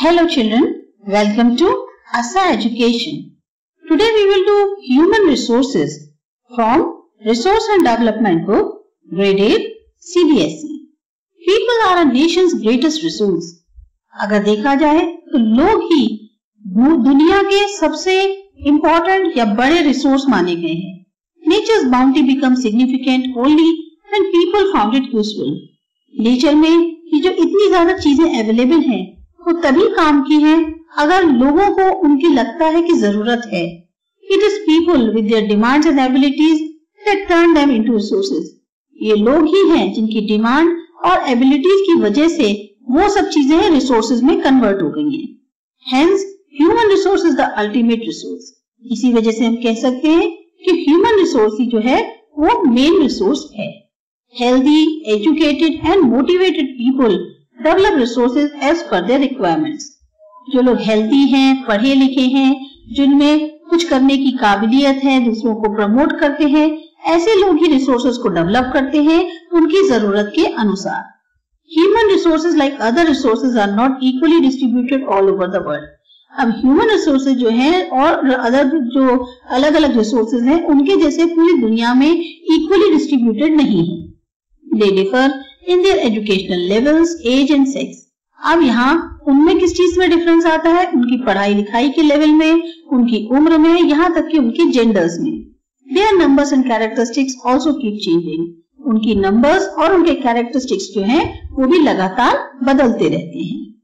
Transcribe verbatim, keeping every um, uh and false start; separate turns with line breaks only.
Hello children, welcome to Asa Education. Today we will do Human Resources from Resource and Development Book, Grade eight, C B S E. People are a nation's greatest resource. अगर देखा जाए तो लोग ही दुनिया के सबसे important या बड़े रिसोर्स माने गए हैं. Nature's bounty becomes significant only when people found it useful. Nature में ये जो इतनी ज्यादा चीजें अवेलेबल हैं वो तभी काम की है अगर लोगों को उनकी लगता है कि जरूरत है. It is people with their demands and abilities that turn them into resources. ये लोग ही हैं जिनकी डिमांड और एबिलिटीज की वजह से वो सब चीजें रिसोर्सेज में कन्वर्ट हो गई हैं. Hence, human resource is the ultimate resource. इसी वजह से हम कह सकते हैं कि human resource ही जो है वो मेन रिसोर्स है. Healthy, educated and motivated people develop resources as per their requirements. जो लोग हेल्दी हैं, पढ़े लिखे हैं, जिनमें कुछ करने की काबिलियत है, दूसरों को प्रमोट करते हैं, ऐसे लोग ही रिसोर्सेज को डेवलप करते हैं उनकी जरूरत के अनुसार. Human resources like other resources are not equally distributed all over the world. अब ह्यूमन रिसोर्सेज जो हैं और अदर जो अलग अलग रिसोर्सेज हैं उनके जैसे पूरी दुनिया में इक्वली डिस्ट्रीब्यूटेड नहीं है. They differ in their educational levels, age and sex. अब यहाँ उनमें किस चीज में डिफरेंस आता है? उनकी पढ़ाई लिखाई के लेवल में, उनकी उम्र में, यहाँ तक कि उनके जेंडर्स में. Their numbers and characteristics also keep changing. उनकी नंबर्स और उनके कैरेक्टरिस्टिक्स जो हैं वो भी लगातार बदलते रहते हैं.